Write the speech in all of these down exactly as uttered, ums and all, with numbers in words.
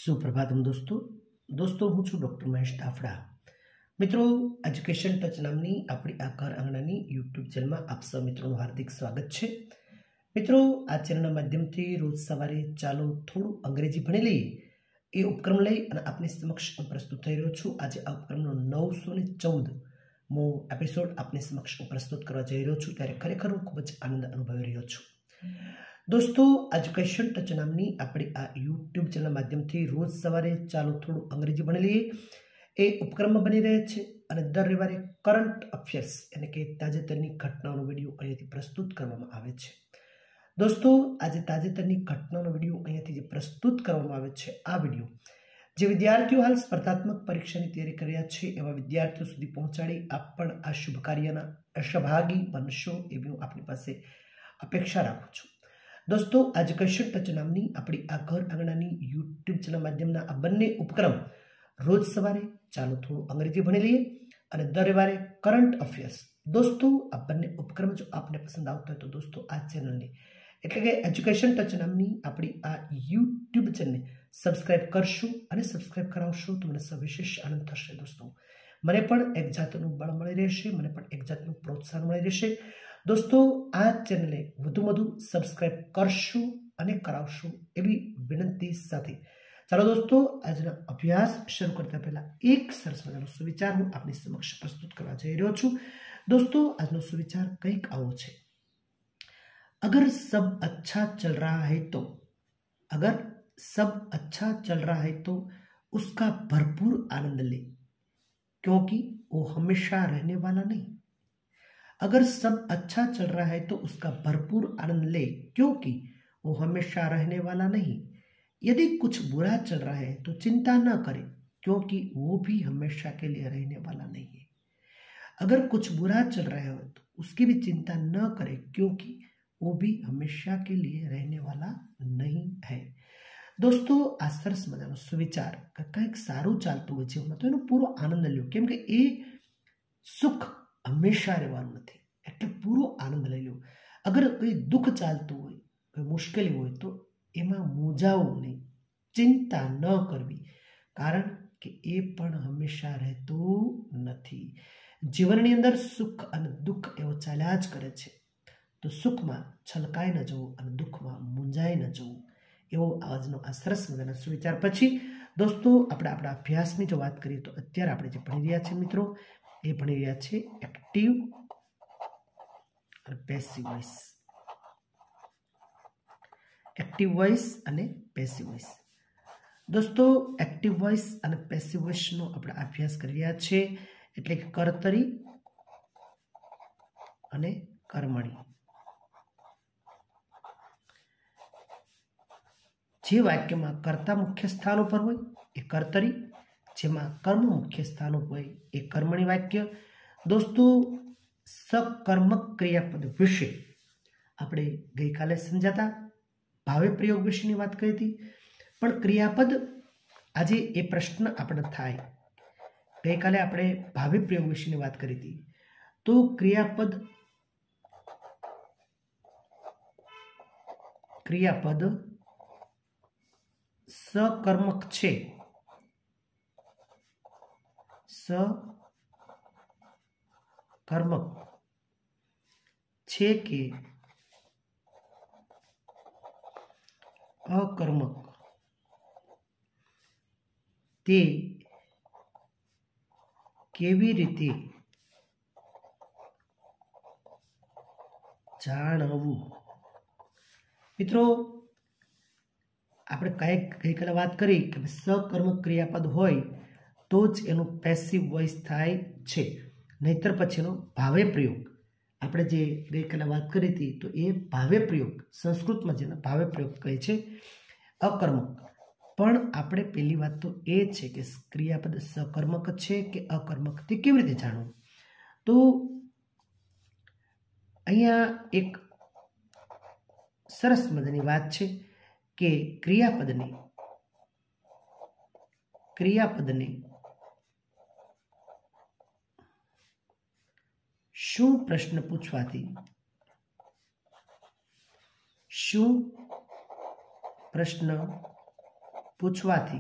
सुप्रभातम दोस्तों दोस्तों हूँ छूँ डॉक्टर महेश दाफड़ा। मित्रों एज्युकेशन टच नामनी अपनी आ घर आंगणानी यूट्यूब चेनल में आप सब मित्रों हार्दिक स्वागत है। मित्रों आ चेनल माध्यम थी रोज सवारे चालो थोड़ू अंग्रेजी भणी लईए ए उपक्रम लई अने आपनी समक्ष प्रस्तुत थई रह्यो छुं। आज आ उपक्रमनो नवसो ने चौदह मो एपिसोड आपनी समक्ष प्रस्तुत करवा जई रह्यो छुं, त्यारे खरेखर हूँ खूब ज आनंद अनुभवी रह्यो छुं। दोस्तों एज्युकेशन टच नामनी अपनी आ यूट्यूब चेनल माध्यम थी रोज सवारे चालो थोड़ू अंग्रेजी भणी लईए ए उपक्रम बनी रहे छे अने दर रविवारे करंट अफेर्स यानी कि ताजेतरनी घटनाओनो विडियो अहींयाथी प्रस्तुत करवामां आवे छे। दोस्तों आज ताजेतरनी घटनाओनो विडियो अहींयाथी जे प्रस्तुत करवामां आवे छे आ विडियो जे विद्यार्थीओ हाल स्पर्धात्मक परीक्षानी तैयारी કરી રહ્યા છે એવા વિદ્યાર્થીઓ સુધી પહોંચાડી આપ પણ આ શુભ કાર્યના સહભાગી બનશો એવી હું આપની પાસે અપેક્ષા રાખું છું। दोस्तों एज्युकेशन टच नामनी अपनी आ घर आंगणानी यूट्यूब चेनल माध्यमना आ बंने उपक्रम रोज सवारे चालो थोड़ू अंग्रेजी भणी लईए अने दर रविवारे करंट अफेर्स। दोस्तों आ बंने उपक्रम जो आपने पसंद आवता होय तो दोस्तों आ चेनलने एटले के एज्युकेशन टच नामनी अपनी आ यूट्यूब चेनल सब्सक्राइब करशो अने सब्सक्राइब करावशो तो मने सविशेष आनंद थशे। दोस्तों मने पण एक जातनुं बळ मळी रहेशे, मने पण एक जातनुं प्रोत्साहन मळी रहेशे। दोस्तों आ चेनल वधु वधु सब्सक्राइब करशो अने करावशो एवी विनंती साथे चलो दोस्तों आजना अभ्यास शुरू करता पहला एक सरस मजानो सुविचार हूँ आपनी समक्ष प्रस्तुत करवा जई रह्यो छुं। दोस्तों आजनो सुविचार कंईक आवो छे, अगर सब अच्छा चल रहा है तो अगर सब अच्छा चल रहा है तो उसका भरपूर आनंद ले, क्योंकि वो हमेशा रहने वाला नहीं। अगर सब अच्छा चल रहा है तो उसका भरपूर आनंद ले, क्योंकि वो हमेशा रहने वाला नहीं। यदि कुछ बुरा चल रहा है तो चिंता न करें, क्योंकि वो भी हमेशा के लिए रहने वाला नहीं है। अगर कुछ बुरा चल रहा है तो उसकी भी चिंता न करें, क्योंकि वो भी हमेशा के लिए रहने वाला नहीं है। दोस्तों आ सरस मजानो सुविचार कंईक सारूं चालतुं होय जीवनमां तो एनो पूरो आनंद ल्यो, केम के ए सुख हमेशा रहेवानुं नथी, एटले पूरो आनंद लई लो। अगर कोई दुख चालतुं होय, कोई मुश्केली होय तो एमां मूंझावुं नहीं, चिंता न करवी, कारण के ए पण हमेशा रहेतुं नथी। जीवननी अंदर सुख अने दुख एवो चाल्या ज करे छे, तो सुखमां छलकाई न जवुं अने दुखमां मूंझाई न जवुं एवो આજનો આ સરસ મજાના સુવિચાર। પછી દોસ્તો આપણે આપણા અભ્યાસની જો વાત કરીએ તો અત્યારે આપણે જે ભણી રહ્યા છીએ મિત્રો એ ભણી રહ્યા છે એક્ટિવ અને પેસિવ વોઇસ, એક્ટિવ વોઇસ અને પેસિવ વોઇસ। દોસ્તો એક્ટિવ વોઇસ અને પેસિવ વોઇસનો આપણે અભ્યાસ કરી રહ્યા છે, એટલે કે કર્તરી અને કર્મણી। जे वाक्य में कर्ता मुख्य स्थान पर होय ए कर्तरी, जेमां कर्म मुख्य स्थान पर होय ए कर्मणी वाक्य। दोस्तों सकर्मक क्रियापद विषे आपणे गई काले समझाता भावे प्रयोग विषेनी वात करी हती, पण क्रियापद आजे ए प्रश्न आपणे थाय। गई काले आपणे भावे प्रयोग विषेनी वात करी हती, तो क्रियापद क्रियापद सकर्मक छे, सकर्मक छे के अकर्मक ते केवी रीते जाणवुं। मित्रों આપણે કાંઈક ગઈકાલે વાત કરી કે सकर्मक क्रियापद હોય તો જ એનું પેસિવ વોઇસ થાય છે, નહીતર પછી એનો ભાવે પ્રયોગ આપણે જે ગઈકાલે વાત કરી હતી તો એ ભાવે પ્રયોગ સંસ્કૃતમાં જેને ભાવે પ્રયોગ કહે છે અકર્મક। પણ આપણે પહેલી વાત તો એ છે કે ક્રિયાપદ सकर्मक છે કે અકર્મક તે કેવી રીતે જાણવું। તો અહીંયા એક સરસ મજાની વાત છે કે ક્રિયાપદને ક્રિયાપદને શું પ્રશ્ન પૂછવાથી શું प्रश्न પૂછવાથી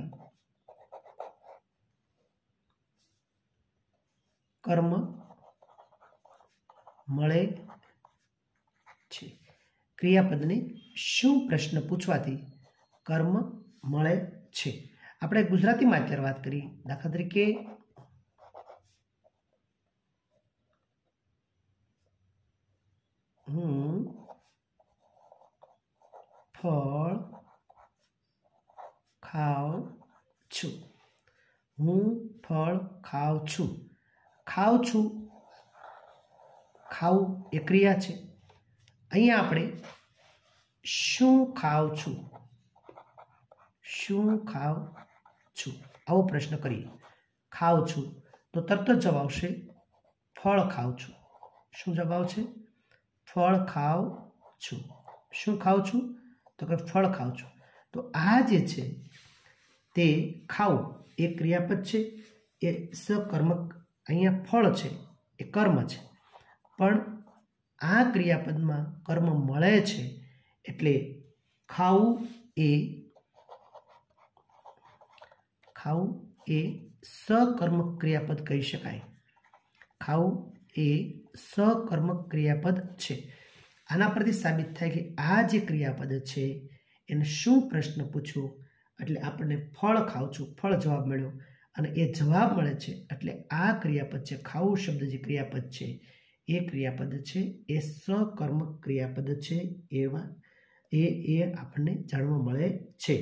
કર્મ મળે છે। ક્રિયાપદને શું પ્રશ્ન પૂછવાથી કર્મ મળે છે? આપણે ગુજરાતીમાં અત્યારે વાત કરી, દાખલા તરીકે હું ફળ ખાઉં છું। હું ફળ ખાઉં છું। ખાઉં છું, ખાવું એ ક્રિયા છે। અહીંયા આપણે શું ખાઉં છું, શું ખાઉં છું આવો પ્રશ્ન કરીએ। ખાઉં છું તો તરત જ જવાબ આવશે ફળ ખાઉં છું। શું જવાબ આવશે? ફળ ખાઉં છું। શું ખાઉં છું? તો કે ફળ ખાઉં છું। તો આ જે છે તે ખાવું એ ક્રિયાપદ છે, એ સકર્મક, અહીંયા ફળ છે એ કર્મ છે, પણ આ ક્રિયાપદમાં કર્મ મળે છે એટલે ખાવું એ ખાવું એ સકર્મક ક્રિયાપદ કહી શકાય। ખાવું એ સકર્મક ક્રિયાપદ છે। આના પરથી સાબિત થાય કે આ જે ક્રિયાપદ છે એને શું પ્રશ્ન પૂછ્યો એટલે આપણને ફળ ખાઉં છું, ફળ જવાબ મળ્યો, અને એ જવાબ મળે છે એટલે આ ક્રિયાપદ છે, ખાવું શબ્દ જે ક્રિયાપદ છે એ ક્રિયાપદ છે એ સકર્મક ક્રિયાપદ છે, એવા એ એ આપણને જાણવા મળે છે।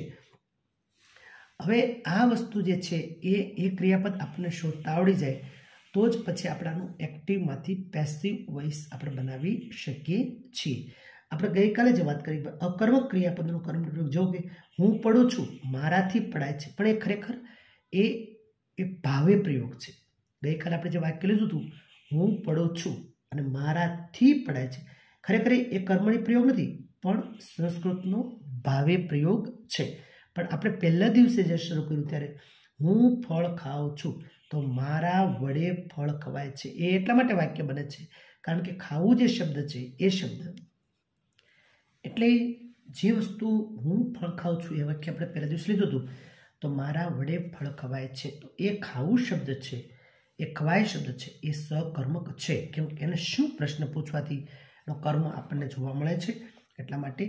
હવે આ વસ્તુ જે છે એ એ ક્રિયાપદ આપણને શોધતા આવડી જાય તો જ પછી આપણાનું એક્ટિવમાંથી પેસિવ વોઇસ આપણે બનાવી શકીએ છીએ। આપણે ગઈકાલે જે વાત કરી અકર્મક ક્રિયાપદનો કર્મ પ્રયોગ જો કે હું પડું છું, મારાથી પડાય છે, પણ એ ખરેખર એ એ ભાવે પ્રયોગ છે। ગઈકાલે આપણે જે વાક્ય લીધું હતું હું પડું છું અને મારાથી પડાય છે, ખરેખર એ કર્મણી પ્રયોગ નથી પણ સંસ્કૃતનો ભાવે પ્રયોગ છે। પણ આપણે પહેલા દિવસે જે શરૂ કર્યું ત્યારે હું ફળ ખાઉં છું તો મારા વડે ફળ ખવાય છે, એ એટલા માટે વાક્ય બને છે કારણ કે ખાવું જે શબ્દ છે એ શબ્દ એટલે જે વસ્તુ હું ફળ ખાઉં છું એ વાક્ય આપણે પહેલા દિવસે લીધું હતું તો મારા વડે ફળ ખવાય છે, તો એ ખાવું શબ્દ છે, એ ખવાય શબ્દ છે એ સકર્મક છે, કેમ કે એને શું પ્રશ્ન પૂછવાથી એનો કર્મ આપણને જોવા મળે છે, એટલા માટે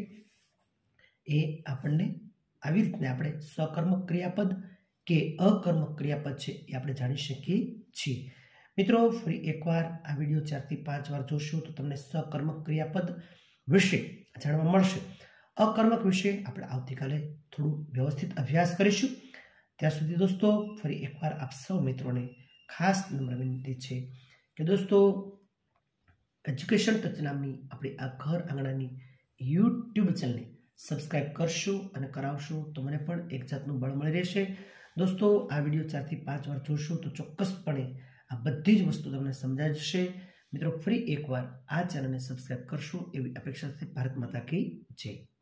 એ આપણને આવી રીતના આપણે સકર્મક ક્રિયાપદ કે અકર્મક ક્રિયાપદ છે એ આપણે જાણી શકીએ છીએ। મિત્રો ફરી એકવાર આ વિડીયો ચારથી પાંચ વાર જોશો તો તમને સકર્મક ક્રિયાપદ વિશે જાણવા મળશે। અકર્મક વિશે આપણે આવતીકાલે થોડું વ્યવસ્થિત અભ્યાસ કરીશું। ત્યાં સુધી દોસ્તો ફરી એકવાર આપ સૌ મિત્રોને ખાસ નમ્ર વિનંતી છે કે દોસ્તો એજ્યુકેશન ટચ નામની આપણી આ ઘર આંગણાની યુટ્યુબ ચેનલને સબસ્ક્રાઇબ કરશો અને કરાવશો તો મને પણ એક જાતનું બળ મળી રહેશે। દોસ્તો આ વિડીયો ચારથી પાંચ વાર જોશો તો ચોક્કસપણે આ બધી જ વસ્તુ તમને સમજાઈ જશે। મિત્રો ફરી એકવાર આ ચેનલને સબસ્ક્રાઇબ કરશો એવી અપેક્ષા સાથે ભારત માતા કી જય।